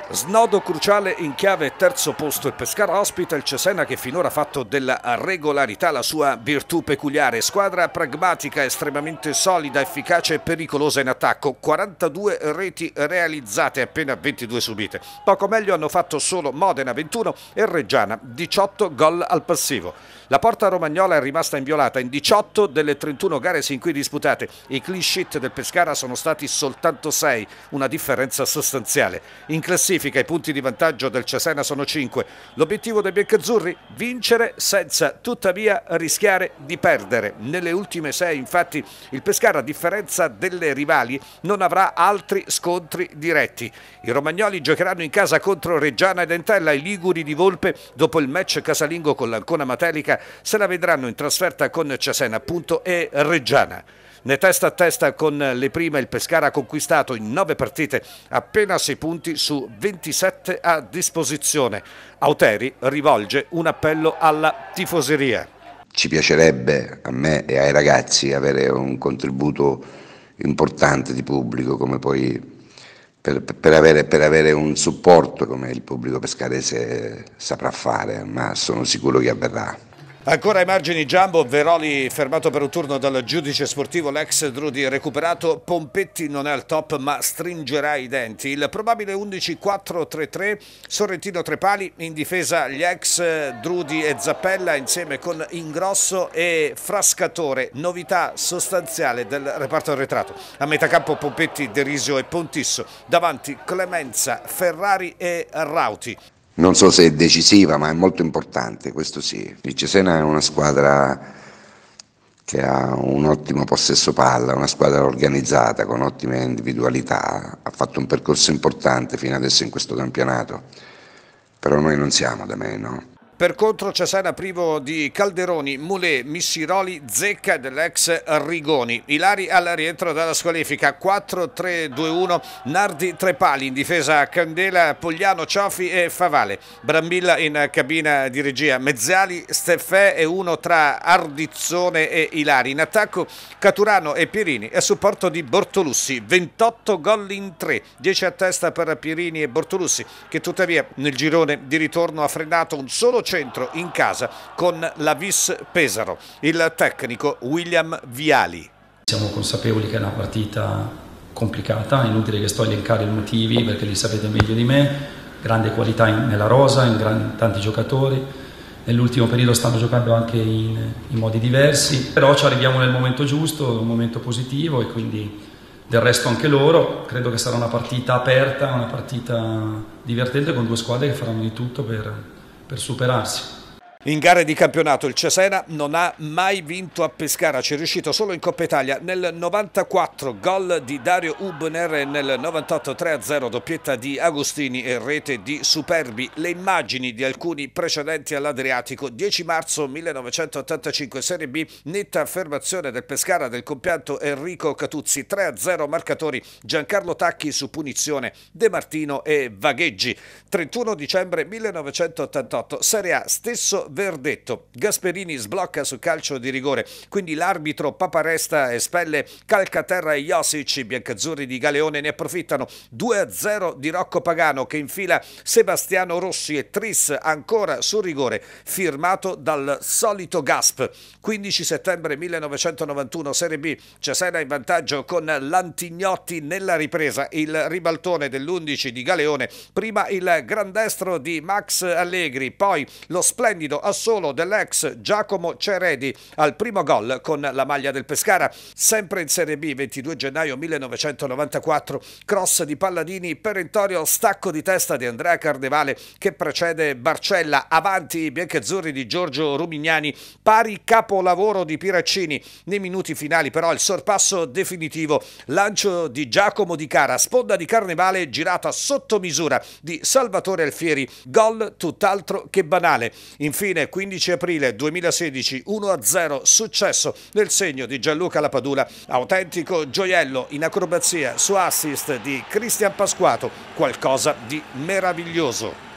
Snodo cruciale in chiave terzo posto. Il Pescara ospita il Cesena che finora ha fatto della regolarità la sua virtù peculiare. Squadra pragmatica, estremamente solida, efficace e pericolosa in attacco. 42 reti realizzate, appena 22 subite. Poco meglio hanno fatto solo Modena 21 e Reggiana 18 gol al passivo. La porta romagnola è rimasta inviolata in 18 delle 31 gare sin qui disputate. I clean sheet del Pescara sono stati soltanto 6, una differenza sostanziale. In classifica i punti di vantaggio del Cesena sono 5. L'obiettivo dei biancazzurri? Vincere senza tuttavia rischiare di perdere. Nelle ultime 6 infatti il Pescara, a differenza delle rivali, non avrà altri scontri diretti. I romagnoli giocheranno in casa contro Reggiana ed Entella. I liguri di Volpe, dopo il match casalingo con l'Ancona Matelica, se la vedranno in trasferta con Cesena appunto e Reggiana. Né testa a testa con le prime il Pescara ha conquistato in 9 partite appena 6 punti su 27 a disposizione. Auteri rivolge un appello alla tifoseria. Ci piacerebbe, a me e ai ragazzi, avere un contributo importante di pubblico, come poi per avere un supporto come il pubblico pescarese saprà fare, ma sono sicuro che avverrà. Ancora ai margini Giambo, Veroli fermato per un turno dal giudice sportivo, l'ex Drudi recuperato, Pompetti non è al top ma stringerà i denti. Il probabile 11-4-3-3, Sorrentino Trepali, in difesa gli ex Drudi e Zappella insieme con Ingrosso e Frascatore, novità sostanziale del reparto arretrato. A metà campo Pompetti, Derisio e Pontisso, davanti Clemenza, Ferrari e Rauti. Non so se è decisiva, ma è molto importante, questo sì. Il Cesena è una squadra che ha un ottimo possesso palla, una squadra organizzata, con ottime individualità, ha fatto un percorso importante fino adesso in questo campionato, però noi non siamo da meno. Per contro Cesena privo di Calderoni, Mulè, Missiroli, Zecca dell'ex Rigoni. Ilari al rientro dalla squalifica, 4-3-2-1, Nardi Trepali in difesa, Candela, Pogliano, Ciofi e Favale. Brambilla in cabina di regia, Mezzali, Steffè e uno tra Ardizzone e Ilari. In attacco Caturano e Pierini e a supporto di Bortolussi. 28 gol in 3, 10 a testa per Pierini e Bortolussi, che tuttavia nel girone di ritorno ha frenato un solo centro in casa con la Vis Pesaro. Il tecnico William Viali. Siamo consapevoli che è una partita complicata, è inutile che sto a elencare i motivi perché li sapete meglio di me, grande qualità nella rosa, in tanti giocatori, nell'ultimo periodo stanno giocando anche in modi diversi, però ci arriviamo nel momento giusto, un momento positivo e quindi del resto anche loro. Credo che sarà una partita aperta, una partita divertente con due squadre che faranno di tutto per superarsi. In gare di campionato il Cesena non ha mai vinto a Pescara, ci è riuscito solo in Coppa Italia nel 94, gol di Dario Hubner, e nel 98 3-0, doppietta di Agostini e rete di Superbi. Le immagini di alcuni precedenti all'Adriatico: 10 marzo 1985, Serie B, netta affermazione del Pescara del compianto Enrico Catuzzi, 3-0 marcatori Giancarlo Tacchi su punizione, De Martino e Vagheggi. 31 dicembre 1988, Serie A, stesso verdetto, Gasperini sblocca su calcio di rigore, quindi l'arbitro Paparesta espelle Calcaterra e Josic. I biancazzurri di Galeone ne approfittano, 2-0 di Rocco Pagano che infila Sebastiano Rossi e Tris ancora sul rigore firmato dal solito Gasp. 15 settembre 1991, Serie B, Cesena in vantaggio con Lantignotti nella ripresa, il ribaltone dell'11 di Galeone, prima il grandestro di Max Allegri, poi lo splendido assolo dell'ex Giacomo Ceredi al primo gol con la maglia del Pescara. Sempre in Serie B, 22 gennaio 1994, cross di Palladini, perentorio stacco di testa di Andrea Carnevale che precede Barcella, avanti i biancazzurri di Giorgio Rumignani, pari capolavoro di Piraccini. Nei minuti finali però il sorpasso definitivo, lancio di Giacomo Di Cara, sponda di Carnevale girata sotto misura di Salvatore Alfieri, gol tutt'altro che banale. Infine 15 aprile 2016, 1-0, successo nel segno di Gianluca Lapadula, autentico gioiello in acrobazia su assist di Cristian Pasquato, qualcosa di meraviglioso.